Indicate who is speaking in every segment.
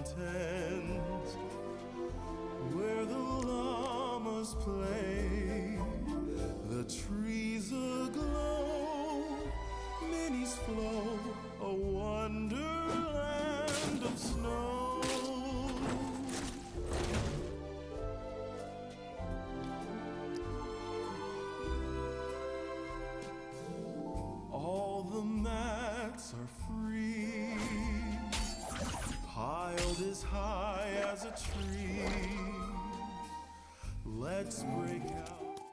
Speaker 1: mountains where the llamas play, the trees aglow, minis flow, a wonderland of snow. All the mats are free, piled as high as a tree. Let's break out.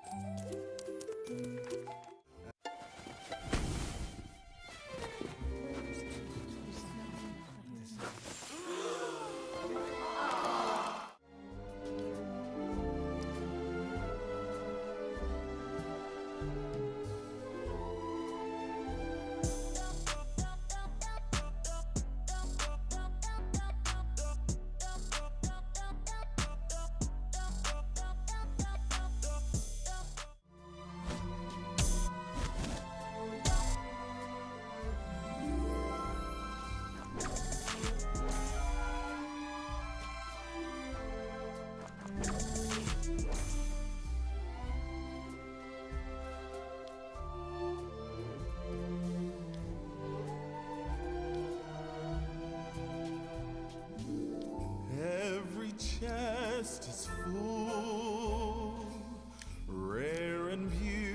Speaker 1: Chest is full, rare and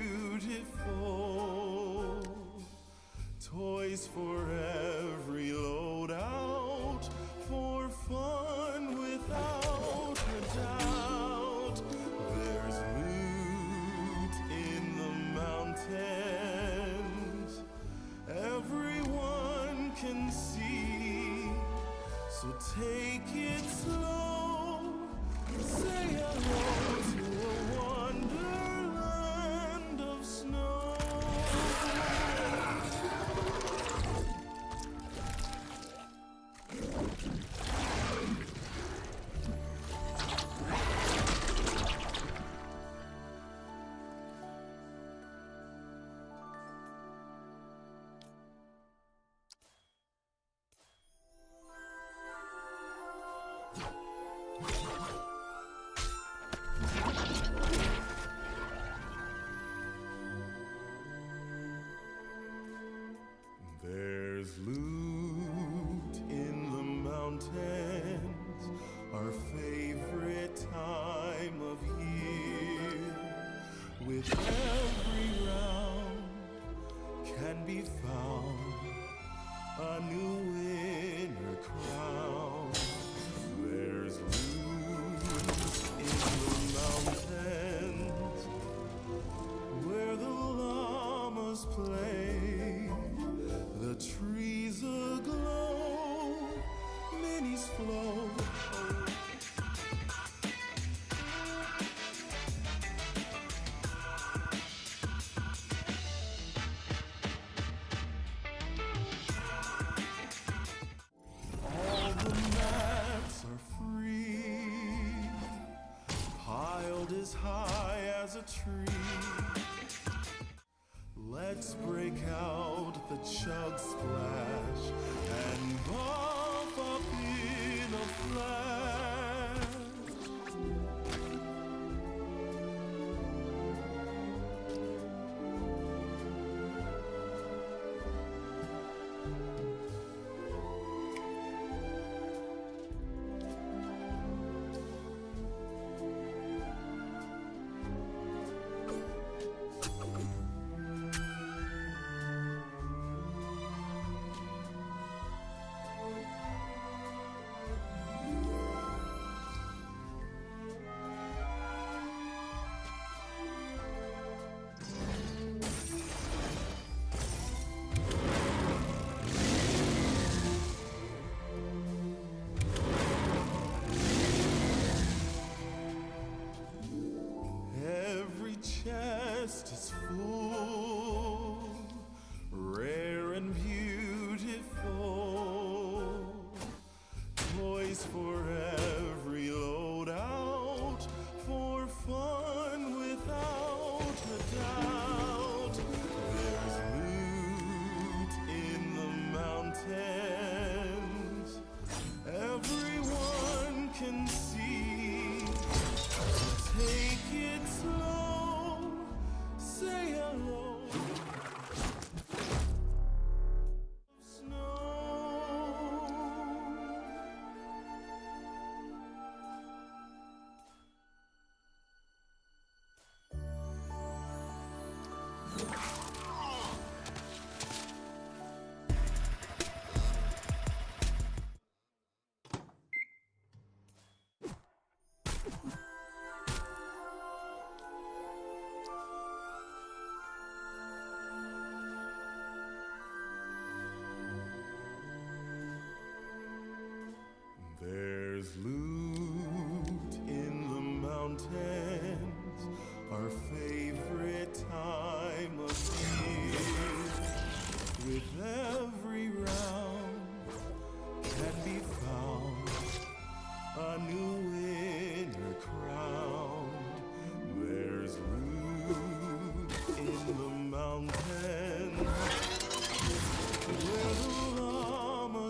Speaker 1: beautiful, toys for every loadout, for fun without a doubt. There's loot in the mountains, everyone can see, so take it slow. Say hello to a wonderland of snow. There's loot in the mountains, our favorite time of year. With every round can be found a new winner crown. There's loot in the mountains where the llamas play, the trees aglow, minis flow. All the mats are free, piled as high as a tree. Let's break out the chug splash and buff up in a flash.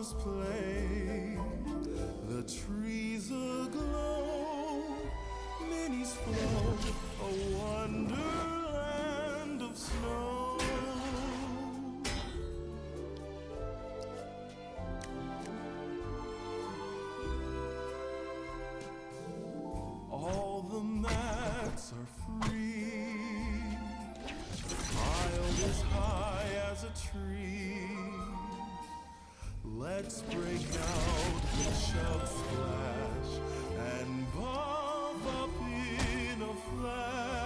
Speaker 1: flowers play, the trees aglow, minis flow, a wonderland of snow. All the mats are free, piled as high as a tree. Let's break out the chug splash and bob up in a flash.